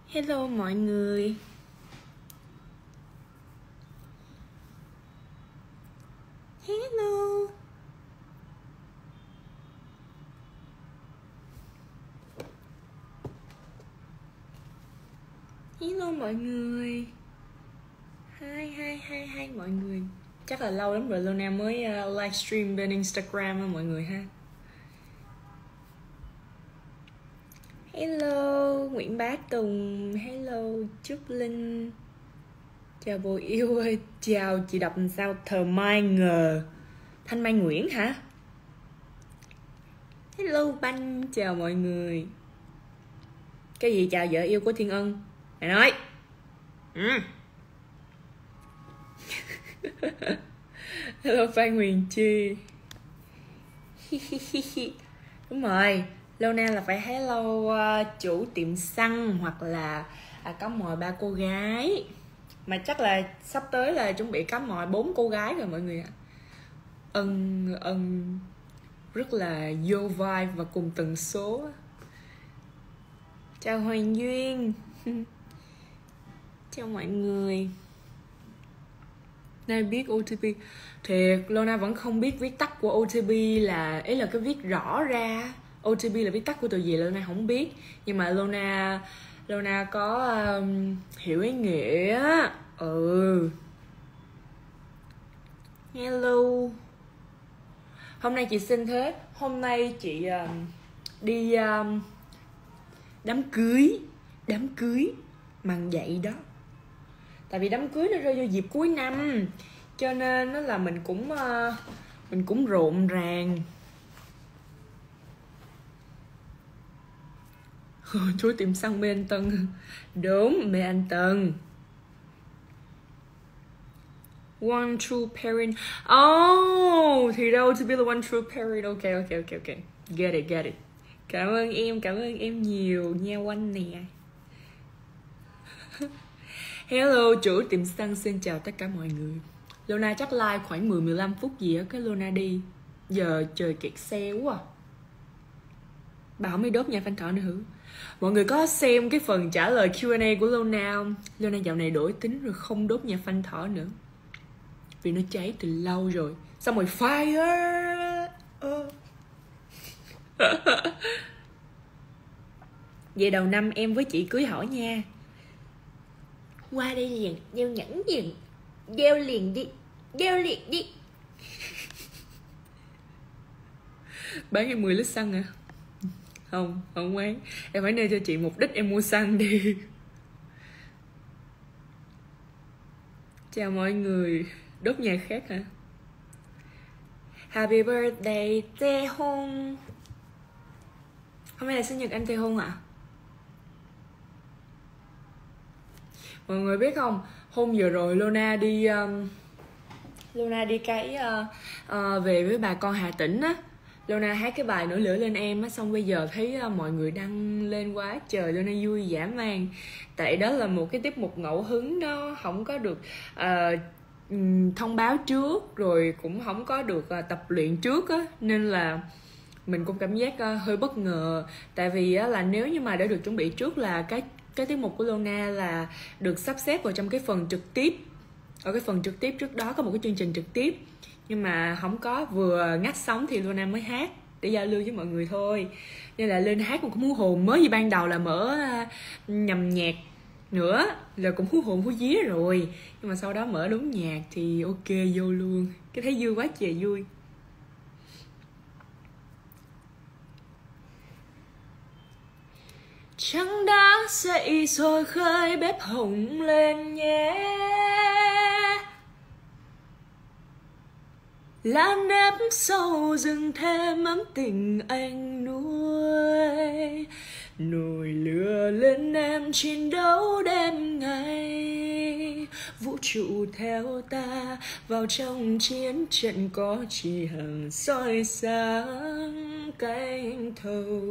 Hello mọi người. Hello. Hello mọi người. Hi mọi người. Chắc là lâu lắm rồi Luna mới livestream bên Instagram á mọi người ha. Hello Nguyễn Bá Tùng. Hello Trúc Linh. Chào bồ yêu ơi. Chào chị đọc làm sao? Thờ Mai Ngờ. Thanh Mai Nguyễn hả? Hello Banh. Chào mọi người. Cái gì chào vợ yêu của Thiên Ân? Mày nói. Hello Phan Huyền Chi. Đúng rồi, lâu nay là phải hello chủ tiệm xăng hoặc là có mồi 3 cô gái. Mà chắc là sắp tới là chuẩn bị có mồi 4 cô gái rồi mọi người ạ. Ân rất là vô vibe và cùng tần số. Chào Hoàng Duyên. Chào mọi người. Nay biết OTP. Thiệt, Lona vẫn không biết viết tắt của OTP là ý là cái viết rõ ra OTP là viết tắt của từ gì Lona không biết. Nhưng mà Lona có hiểu ý nghĩa. Hello. Hôm nay chị xin thế. Hôm nay chị đi đám cưới mằng vậy đó. Tại vì đám cưới nó rơi vào dịp cuối năm cho nên nó là mình cũng rộn ràng. Chú tiệm xăng mê anh Tân. Đúng, mê anh Tân. One true parent. Oh, thì đâu to be the one true parent. Okay. Get it. Cảm ơn em nhiều nha Oanh nè. Hello chủ tiệm xăng, xin chào tất cả mọi người. Lona chắc live khoảng 10-15 phút gì á, cái Lona đi. Giờ trời kẹt xe quá à. Bà không đi đốt nhà Phan Thọ nữa hử? Mọi người có xem cái phần trả lời Q&A của Lona không? Lona dạo này đổi tính rồi, không đốt nhà Phan Thọ nữa vì nó cháy từ lâu rồi. Xong rồi fire. Về đầu năm em với chị cưới hỏi nha. Qua đây liền, đeo nhẫn liền. Đeo liền đi. Bán em 10 lít xăng à? Không bán. Em phải nêu cho chị mục đích em mua xăng đi. Chào mọi người. Đốt nhà khác hả? Happy birthday Tae Hong. Hôm nay là sinh nhật anh Tae Hong ạ? Mọi người biết không, hôm vừa rồi Lona đi cái về với bà con Hà Tĩnh á. Lona hát cái bài Nổi Lửa Lên Em á, xong bây giờ thấy mọi người đăng lên quá trời. Lona vui dã man. Tại đó là một cái tiết mục ngẫu hứng đó, không có được thông báo trước, rồi cũng không có được tập luyện trước á, nên là mình cũng cảm giác hơi bất ngờ. Tại vì là nếu như mà đã được chuẩn bị trước là cái tiết mục của Lona là được sắp xếp vào trong cái phần trực tiếp. Ở cái phần trực tiếp trước đó có một cái chương trình trực tiếp, nhưng mà không có, vừa ngắt sóng thì Lona mới hát để giao lưu với mọi người thôi. Nên là lên hát cũng hú hồn. Mới như ban đầu là mở nhầm nhạc nữa là cũng hú hồn hú vía rồi, nhưng mà sau đó mở đúng nhạc thì ok vô luôn. Cái thấy vui quá trời vui. Trăng đã dậy rồi, khơi bếp hồng lên nhé. Lá nếp sâu rừng thêm ấm tình anh nuôi. Nồi lửa lên em chiến đấu đêm ngày. Vũ trụ theo ta vào trong chiến trận, có chỉ hàng soi sáng cánh thầu.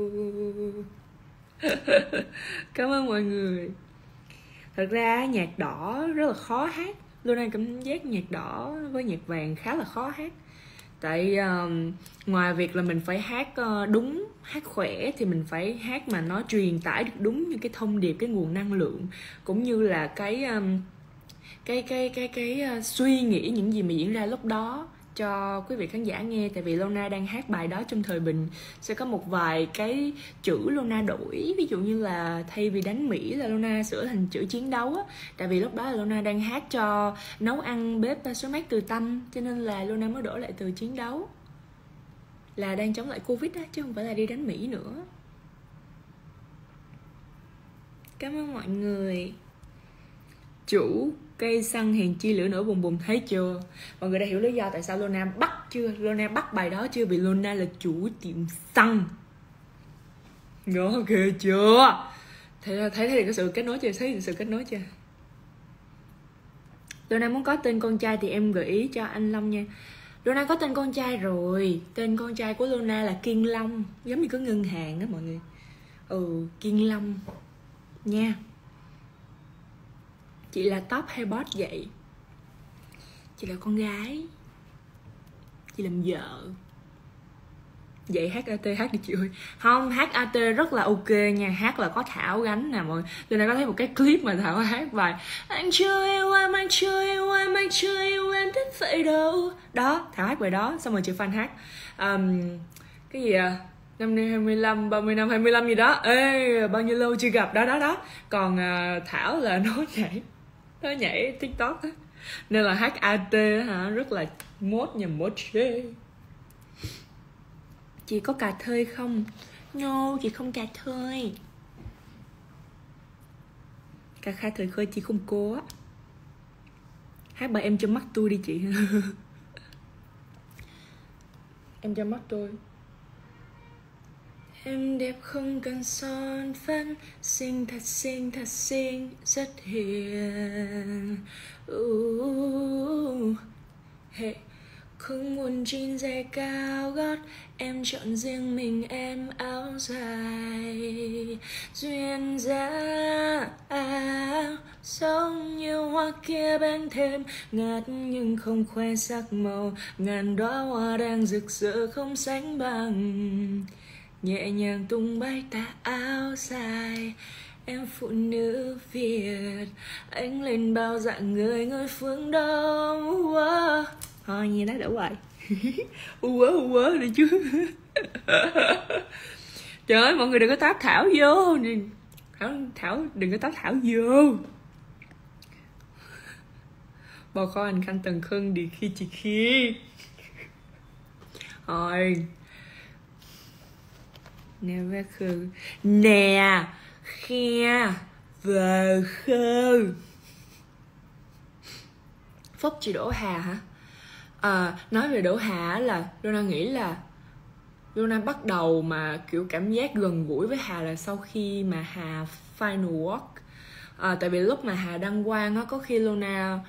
Cảm ơn mọi người. Thật ra nhạc đỏ rất là khó hát. Luna cảm giác nhạc đỏ với nhạc vàng khá là khó hát. Tại ngoài việc là mình phải hát đúng, hát khỏe, thì mình phải hát mà nó truyền tải được đúng những cái thông điệp, cái nguồn năng lượng, cũng như là cái suy nghĩ những gì mà diễn ra lúc đó cho quý vị khán giả nghe. Tại vì Lona đang hát bài đó trong thời bình, sẽ có một vài cái chữ Lona đổi, ví dụ như là thay vì đánh Mỹ là Lona sửa thành chữ chiến đấu á. Tại vì lúc đó là Lona đang hát cho nấu ăn bếp số mát từ tâm, cho nên là Lona mới đổi lại từ chiến đấu, là đang chống lại Covid á, chứ không phải là đi đánh Mỹ nữa. Cảm ơn mọi người. Chủ cây xăng hèn chi lửa nổi bùng bùng, thấy chưa? Mọi người đã hiểu lý do tại sao Lona bắt chưa? Lona bắt bài đó chưa? Vì Lona là chủ tiệm xăng. Ngớ ghê chưa? Thấy được cái sự kết nối chưa? Thấy được sự kết nối chưa? Lona muốn có tên con trai thì em gợi ý cho anh Long nha. Lona có tên con trai rồi. Tên con trai của Lona là Kiên Long, giống như cái ngân hàng đó mọi người. Kiên Long nha. Chị là top hay boss vậy? Chị là con gái, chị làm vợ. Vậy HAT hát đi chị ơi. Không, HAT rất là ok nha. Hát là có Thảo gánh nè mọi người. Tôi đã có thấy một cái clip mà Thảo hát bài anh chưa yêu em, anh chưa yêu em, anh chưa yêu em thích vậy đâu. Đó, Thảo hát bài đó. Xong rồi chị Phan hát cái gì à, năm nay 25, 30 năm 25 gì đó. Ê, bao nhiêu lâu chưa gặp. Đó. Còn Thảo là nó nhảy TikTok á. Nên là HAT hả, rất là mốt nha, mốt chê. Chị có cà thơi không? No, chị không cà thơi. Cà khai thời khơi chị không cố á. Hát bài em cho mắt tôi đi chị. Em cho mắt tôi. Em đẹp không cần son phấn, xinh thật xinh, rất hiền. Hey. Không muốn jean giày cao gót, em chọn riêng mình em áo dài. Duyên dáng giống như hoa kia bên thêm ngát nhưng không khoe sắc màu, ngàn đóa hoa đang rực rỡ không sánh bằng. Nhẹ nhàng tung bay tà áo dài, em phụ nữ Việt, anh lên bao dạng người phương Đông. Thôi như đó đỡ hoài. Quớ đi chứ. Trời ơi, mọi người đừng có táp Thảo vô. Thảo đừng có táp Thảo vô. Bao khó anh khanh tần khân đi khi chị khi. Thôi nè khư nè khe về khơ. Phúc chị Đỗ Hà hả? Nói về Đỗ Hà là Lona nghĩ là Lona bắt đầu mà kiểu cảm giác gần gũi với Hà là sau khi mà Hà final walk. Tại vì lúc mà Hà đăng quang á, có khi Lona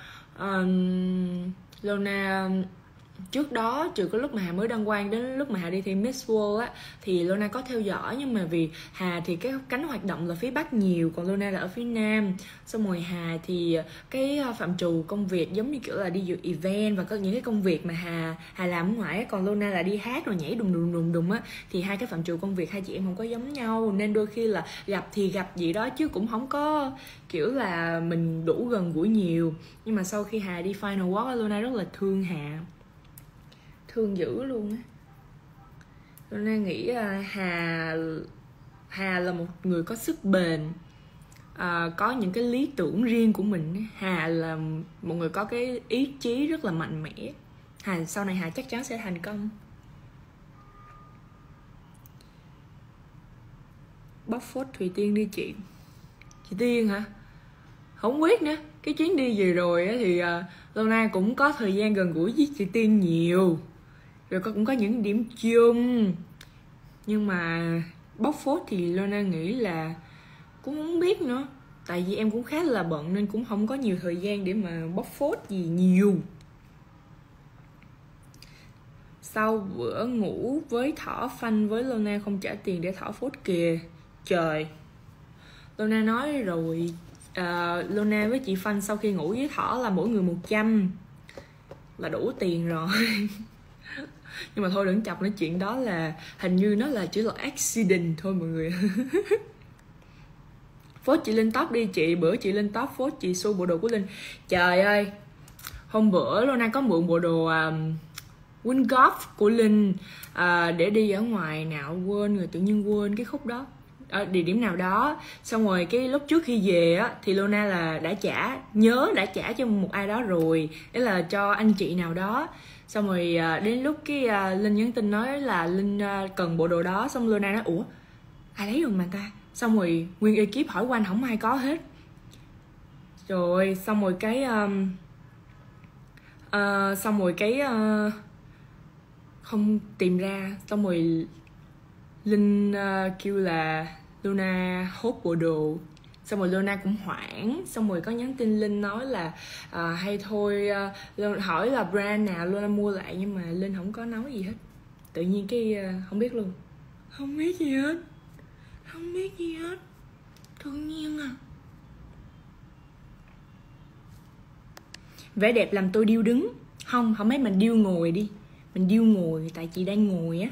trước đó, trừ cái lúc mà Hà mới đăng quang đến lúc mà Hà đi thi Miss World á, thì Lona có theo dõi. Nhưng mà vì Hà thì cái cánh hoạt động là phía Bắc nhiều, còn Lona là ở phía Nam. Xong rồi Hà thì cái phạm trù công việc giống như kiểu là đi dự event và có những cái công việc mà Hà làm ở ngoài, còn Lona là đi hát rồi nhảy đùng á. Thì hai cái phạm trù công việc hai chị em không có giống nhau, nên đôi khi là gặp thì gặp gì đó chứ cũng không có kiểu là mình đủ gần gũi nhiều. Nhưng mà sau khi Hà đi final walk, Lona rất là thương Hà, thương dữ luôn á. Lona nghĩ Hà là một người có sức bền, có những cái lý tưởng riêng của mình. Hà là một người có cái ý chí rất là mạnh mẽ. Sau này Hà chắc chắn sẽ thành công. Bóc phốt Thùy Tiên đi chị. Chị Tiên hả? Không biết nữa. Cái chuyến đi vừa rồi thì Lona cũng có thời gian gần gũi với chị Tiên nhiều, rồi cũng có những điểm chung. Nhưng mà bóc phốt thì Lona nghĩ là cũng không biết nữa. Tại vì em cũng khá là bận nên cũng không có nhiều thời gian để mà bóc phốt gì nhiều. Sau bữa ngủ với Thỏ phanh với Lona không trả tiền để Thỏ phốt kìa. Trời, Lona nói rồi, Lona với chị Phanh sau khi ngủ với Thỏ là mỗi người 100 là đủ tiền rồi. Nhưng mà thôi đừng chọc nói chuyện đó, là hình như nó là chỉ là accident thôi mọi người. Phốt chị lên top đi chị, bữa chị lên top phốt chị xu bộ đồ của Linh. Trời ơi, hôm bữa Lona có mượn bộ đồ Win Golf của Linh để đi ở ngoài nào quên rồi, tự nhiên quên cái khúc đó ở địa điểm nào đó. Xong rồi cái lúc trước khi về á thì Lona là đã trả cho một ai đó rồi, đấy là cho anh chị nào đó. Xong rồi đến lúc cái Linh nhắn tin nói là Linh cần bộ đồ đó, xong Lona nói ủa ai lấy rồi mà ta. Xong rồi nguyên ekip hỏi quanh không ai có hết. Rồi xong rồi cái không tìm ra. Xong rồi Linh kêu là Luna hốt bộ đồ. Xong rồi Luna cũng hoảng. Xong rồi có nhắn tin Linh nói là hay thôi hỏi là brand nào Luna mua lại. Nhưng mà Linh không có nói gì hết. Tự nhiên cái không biết luôn. Không biết gì hết. Tự nhiên à. Vẻ đẹp làm tôi điêu đứng. Không mấy mình điêu ngồi đi. Mình điêu ngồi tại chị đang ngồi á.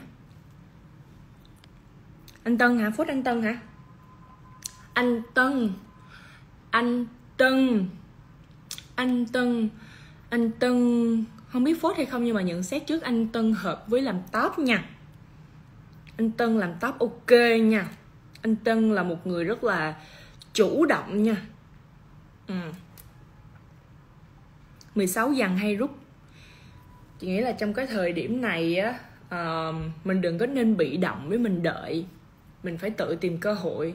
Anh Tân hả? Phốt anh Tân hả? Anh Tân không biết phốt hay không, nhưng mà nhận xét trước anh Tân hợp với làm top nha. Anh Tân làm top ok nha. Anh Tân là một người rất là chủ động nha. 16 dằn hay rút. Chị nghĩ là trong cái thời điểm này á, mình đừng có nên bị động với mình đợi. Mình phải tự tìm cơ hội.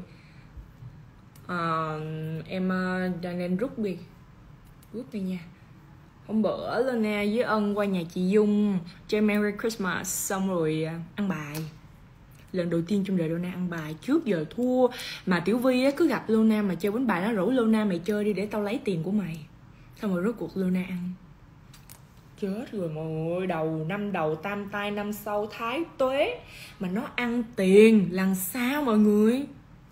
Em đang nên rút đi nha. Hôm bữa Luna với Ân qua nhà chị Dung chơi Merry Christmas, xong rồi ăn bài. Lần đầu tiên trong đời Luna ăn bài, trước giờ thua. Mà Tiểu Vi á, cứ gặp Luna mà chơi bánh bài nó rủ Luna mày chơi đi để tao lấy tiền của mày. Xong rồi rốt cuộc Luna ăn. Chết rồi mọi người, đầu năm đầu tam tai năm sau thái tuế mà nó ăn tiền làm sao mọi người.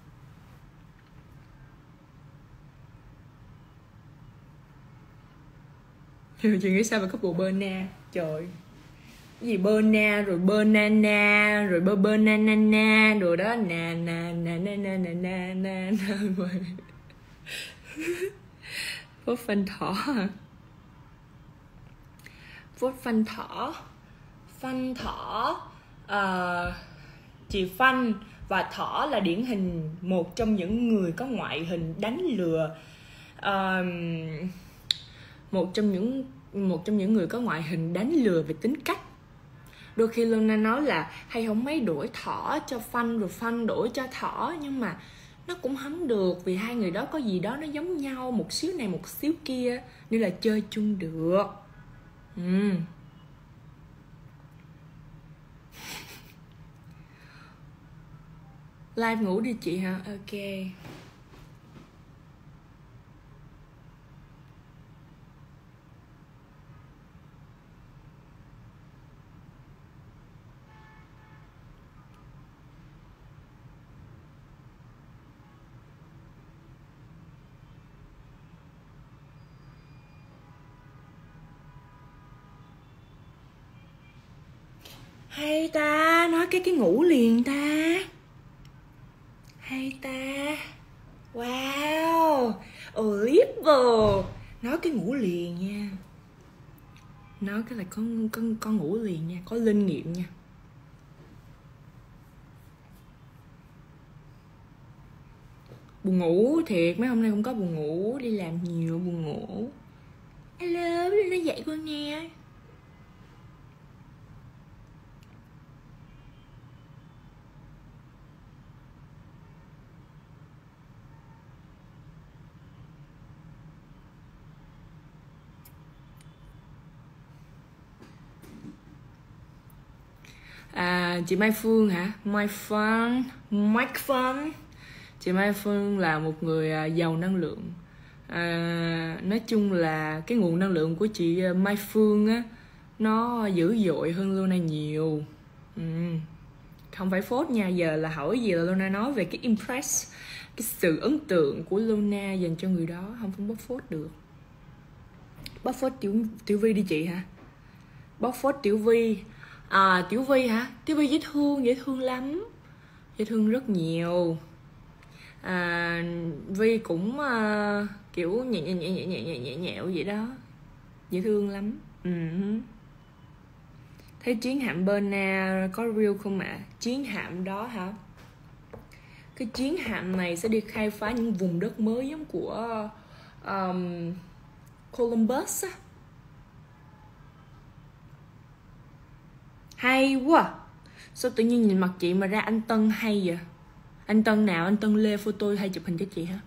Chị nghĩ sao về couple Berna? Trời, cái gì Berna rồi Bernana rồi Bernana rồi đó nè Phốt Phanh Thỏ hả? Phốt Phanh Thỏ chị Phanh và Thỏ là điển hình một trong những người có ngoại hình đánh lừa. Một trong những người có ngoại hình đánh lừa về tính cách. Đôi khi Luna nói là hay không mấy đổi Thỏ cho Phanh rồi Phanh đổi cho Thỏ, nhưng mà nó cũng không được, vì hai người đó có gì đó nó giống nhau, một xíu này một xíu kia, nên là chơi chung được. Live ngủ đi chị hả? Ok. Hay ta, nói cái ngủ liền ta. Hay ta. Wow, Oliver. Nói cái ngủ liền nha. Nói cái là con ngủ liền nha, có linh nghiệm nha. Buồn ngủ thiệt, mấy hôm nay không có buồn ngủ, đi làm nhiều buồn ngủ. Hello, nó dậy con nha. Chị Mai Phương hả? Mike Fun. Chị Mai Phương là một người giàu năng lượng. Nói chung là cái nguồn năng lượng của chị Mai Phương á, nó dữ dội hơn Luna nhiều. Không phải phốt nha, giờ là hỏi gì là Luna nói về cái impress, cái sự ấn tượng của Luna dành cho người đó, không bóc phốt được. Bóc phốt Tiểu Vi đi chị hả? Bóc phốt Tiểu Vi. Tiểu Vi hả? Tiểu Vi dễ thương lắm, dễ thương rất nhiều. Vi cũng kiểu nhẹ nhẹo vậy đó, dễ thương lắm. Thấy chiến hạm Berna có real không ạ? Chiến hạm đó hả? Cái chiến hạm này sẽ đi khai phá những vùng đất mới giống của Columbus á. Hay quá. Sao tự nhiên nhìn mặt chị mà ra anh Tân hay vậy? Anh Tân nào? Anh Tân Lê photo hay chụp hình cho chị hả?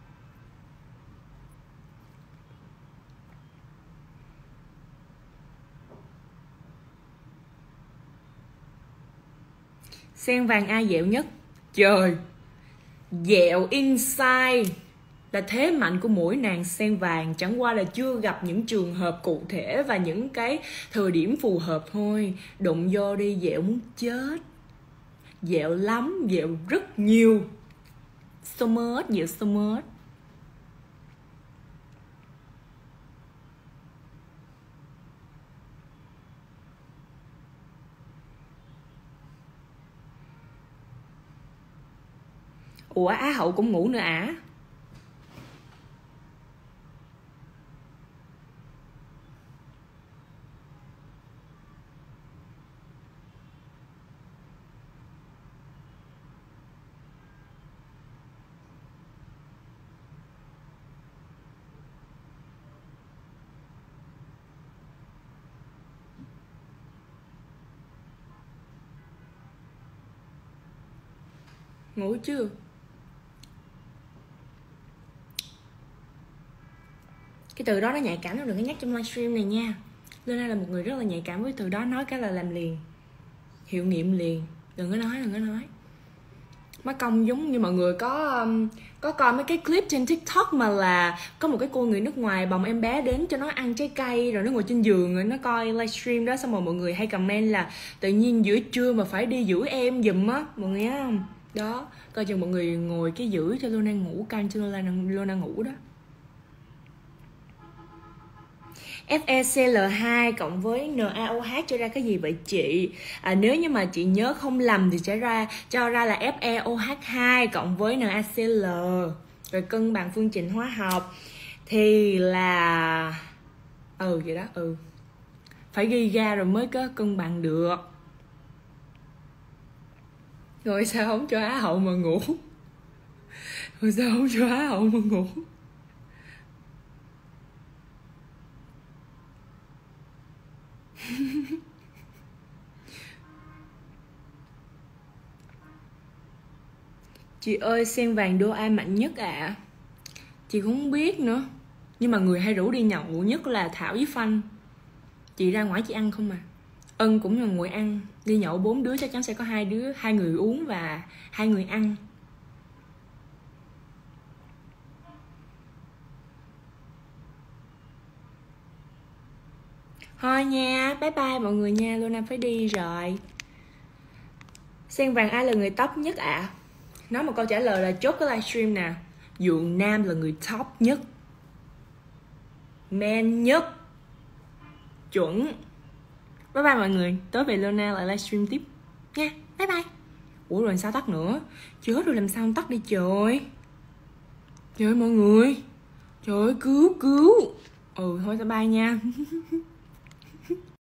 Sen vàng ai dẹo nhất? Trời, dẹo inside là thế mạnh của mỗi nàng sen vàng, chẳng qua là chưa gặp những trường hợp cụ thể và những cái thời điểm phù hợp thôi. Đụng vô đi dẹo muốn chết, dẹo lắm, dẹo rất nhiều, so much, dẹo so much. Ủa Á hậu cũng ngủ nữa à? Ngủ chưa? Cái từ đó nó nhạy cảm, nó đừng có nhắc trong livestream này nha. Luna là một người rất là nhạy cảm với từ đó, nói cái là làm liền, hiệu nghiệm liền. Đừng có nói. Má Công giống như mọi người có coi mấy cái clip trên TikTok mà là có một cái cô người nước ngoài bồng em bé đến cho nó ăn trái cây, rồi nó ngồi trên giường rồi nó coi livestream đó, xong rồi mọi người hay comment là tự nhiên giữa trưa mà phải đi giữ em giùm á, mọi người thấy không? Đó, coi chừng mọi người ngồi cái giữ cho Luna ngủ, canh cho Luna ngủ đó. FeCl2 cộng với NaOH cho ra cái gì vậy chị? Nếu như mà chị nhớ không lầm thì sẽ cho ra là FeOH2 cộng với NaCl. Rồi cân bằng phương trình hóa học thì là vậy đó. Phải ghi ra rồi mới có cân bằng được. Rồi sao không cho Á hậu mà ngủ? Chị ơi, sen vàng đua ai mạnh nhất ạ? Chị cũng không biết nữa, nhưng mà người hay rủ đi nhậu nhất là Thảo với Phanh. Chị ra ngoài chị ăn không mà. Ân cũng là người ăn. Đi nhậu 4 đứa chắc chắn sẽ có 2 người uống và 2 người ăn. Thôi nha, bye bye mọi người nha, Luna phải đi rồi. Sen vàng ai là người top nhất ạ? Nói một câu trả lời là chốt cái livestream nè. Dượng Nam là người top nhất, man nhất, chuẩn. Bye bye mọi người, tối về Luna lại livestream tiếp nha, bye bye. Ủa rồi sao tắt nữa? Chết rồi, làm sao không tắt đi trời. Trời ơi mọi người, trời ơi cứu. Thôi bye bye nha.